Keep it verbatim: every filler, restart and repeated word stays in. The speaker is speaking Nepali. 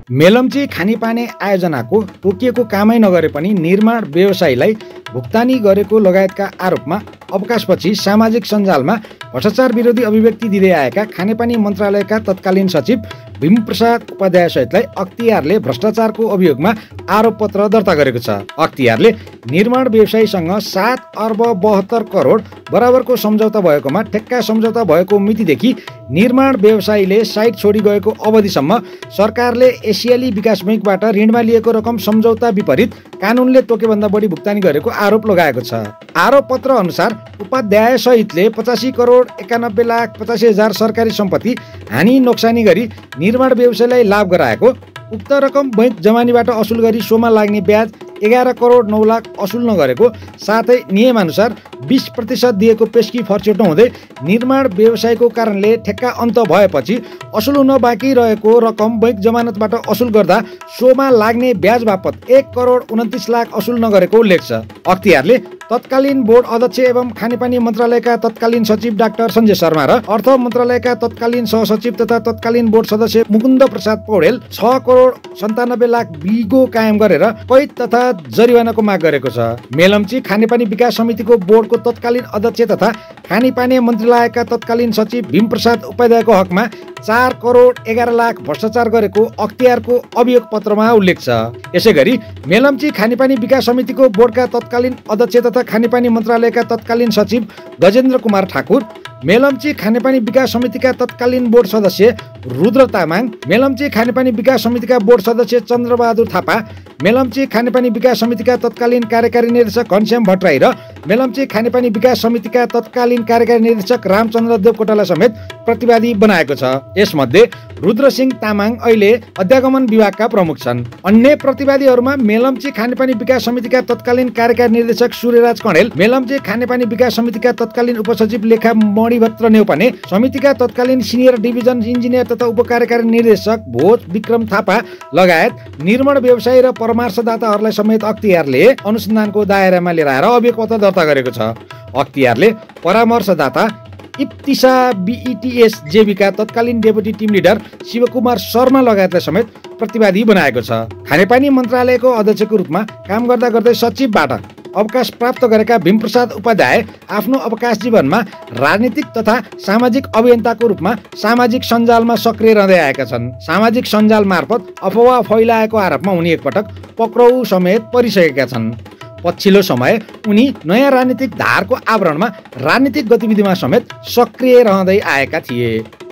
मेलम्ची खानेपाने आयोजनाको तोकिएको कामै नगरे पनि निर्माण व्यवसायीलाई भुक्तानी गरेको लगायतका आरोपमा अवकाशपछि सामाजिक सञ्जालमा भ्रष्टाचार विरोधी अभिव्यक्ति दिँदै आएका खानेपानी मन्त्रालयका तत्कालीन सचिव भीमप्रसाद उपाध्याय सहितलाई अख्तियारले भ्रष्टाचारको अभियोगमा आरोपपत्र दर्ता गरेको छ। अख्तियारले निर्माण व्यवसायीसँग सात अर्ब बहत्तर करोड बराबरको सम्झौता भएकोमा ठेक्का सम्झौता भएको मितिदेखि निर्माण व्यवसायीले साइट छोडी गएको अवधिसम्म सरकारले एसियाली विकास बैङ्कबाट ऋणमा लिएको रकम सम्झौता विपरीत कानुनले तोकेभन्दा बढी भुक्तानी गरेको आरोप लगाएको छ। आरोपपत्र अनुसार उपाध्याय सहितले पचासी करोड एकानब्बे लाख पचासी हजार सरकारी सम्पत्ति हानि नोक्सानी गरी निर्माण व्यवसायलाई लाभ गराएको, उक्त रकम बैङ्क जमानीबाट असुल गरी सोमा लाग्ने ब्याज एघार करोड नौ लाख असुल नगरेको, साथै नियमअनुसार बिस प्रतिशत दिएको पेस्की फर्चेट नहुँदै निर्माण व्यवसायको कारणले ठेक्का अन्त भएपछि असुल हुन बाँकी रहेको रकम बैङ्क जमानतबाट असुल गर्दा सोमा लाग्ने ब्याज बापत एक करोड उन्तिस लाख असुल नगरेको उल्लेख छ। अख्तियारले तत्कालीन बोर्ड अध्यक्ष एवं खानेपानी मन्त्रालयका तत्कालीन सचिव डाक्टर सञ्जय शर्मा र अर्थ मन्त्रालयका तत्कालीन सहसचिव तथा तत्कालीन बोर्ड सदस्य मुकुन्द प्रसाद पौडेल छ करोड सन्तानब्बे लाख बिगो कायम गरेर कैद तथा जरिवानाको माग गरेको छ। मेलम्ची खानेपानी विकास समितिको बोर्डको तत्कालीन अध्यक्ष तथा खानेपानी मन्त्रालयका तत्कालीन सचिव भीमप्रसाद उपाध्यायको हकमा चार करोड एघार लाख भ्रष्टाचार गरेको अख्तियारको अभियोग पत्रमा उल्लेख छ। यसैगरी मेलम्ची खानेपानी विकास समितिको बोर्डका तत्कालीन अध्यक्ष तथा खानेपानी मन्त्रालयका तत्कालीन सचिव गजेन्द्र कुमार ठाकुर, मेलम्ची खानेपानी विकास समितिका तत्कालीन बोर्ड सदस्य रुद्र तामाङ, मेलम्ची खानेपानी विकास समितिका बोर्ड सदस्य चन्द्रबहादुर थापा, मेलम्ची खानेपानी विकास समितिका तत्कालीन कार्यकारी निर्देशक घनश्याम भट्टराई र मेलम्ची खानेपानी विकास समितिका तत्कालीन कार्यकारी निर्देशक रामचन्द्र देवकोटालाई समेत प्रतिवादी बनाएको छ। यसमध्ये रुद्रसिंह तामाङ अहिले अध्यागमन विभागका प्रमुख छन्। अन्य प्रतिवादीहरूमा मेलम्ची खानेपानी विकास समितिका तत्कालीन कार्यकारी निर्देशक सूर्यराज कणेल, मेलम्ची खानेपानी विकास समितिका तत्कालीन उपसचिव लेखा मणिभद्र नेउपाने, समितिका तत्कालीन सिनियर डिभिजन इन्जिनियर तथा उपकार्यकारी निर्देशक भोज विक्रम थापा लगायत निर्माण व्यवसायी र परामर्शदाताहरूलाई समेत अख्तियारले अनुसन्धानको दायरामा लिएर आएर अभियोग पत्र दर्ता गरेको छ। अख्तियारले परामर्शदाता इप्तिसा बिइटिएस जेबीका तत्कालीन deputy team leader Shivkumar Sharma लगायतलाई समेत प्रतिवादी बनाएको छ। खानेपानी मन्त्रालयको अध्यक्षको रूपमा काम गर्दा गर्दै सचिवबाट अवकाश प्राप्त गरेका भीमप्रसाद उपाध्याय आफ्नो अवकाश जीवनमा राजनीतिक तथा सामाजिक अभियन्ताको रूपमा सामाजिक सञ्जालमा सक्रिय रहँदै आएका छन्। सामाजिक सञ्जाल मार्फत अफवाह फैलाएको आरोपमा उनी एकपटक पक्राउ समेत परिसकेका छन्। पछिल्लो समय उनी नयाँ राजनीतिक धारको आवरणमा राजनीतिक गतिविधिमा समेत सक्रिय रहँदै आएका थिए।